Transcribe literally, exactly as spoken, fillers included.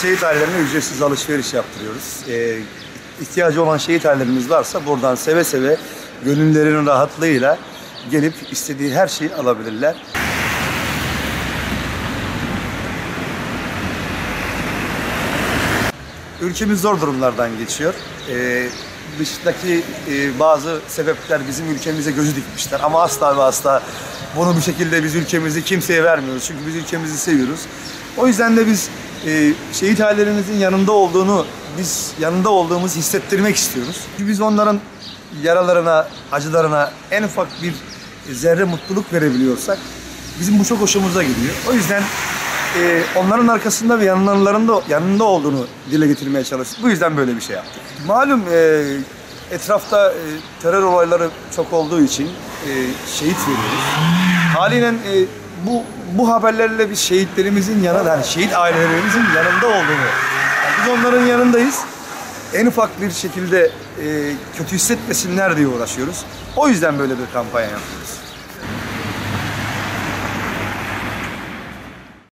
şehit ailelerine ücretsiz alışveriş yaptırıyoruz. Ee, ihtiyacı olan şehit ailelerimiz varsa buradan seve seve gönüllerinin rahatlığıyla gelip istediği her şeyi alabilirler. Ülkemiz zor durumlardan geçiyor. Ee, dıştaki e, bazı sebepler bizim ülkemize gözü dikmişler ama asla ve asla bunu bir şekilde biz ülkemizi kimseye vermiyoruz. Çünkü biz ülkemizi seviyoruz. O yüzden de biz e, şehit ailelerimizin yanında olduğunu, biz yanında olduğumuzu hissettirmek istiyoruz. Çünkü biz onların yaralarına, acılarına en ufak bir zerre mutluluk verebiliyorsak bizim bu çok hoşumuza gidiyor. O yüzden e, onların arkasında ve yanlarında yanında olduğunu dile getirmeye çalıştık. Bu yüzden böyle bir şey yaptık. Malum e, etrafta e, terör olayları çok olduğu için e, şehit veriyoruz. Haliyle e, bu bu haberlerle biz şehitlerimizin yanında, yani şehit ailelerimizin yanında olduğunu, yani biz onların yanındayız. En ufak bir şekilde e, kötü hissetmesinler diye uğraşıyoruz. O yüzden böyle bir kampanya yapıyoruz.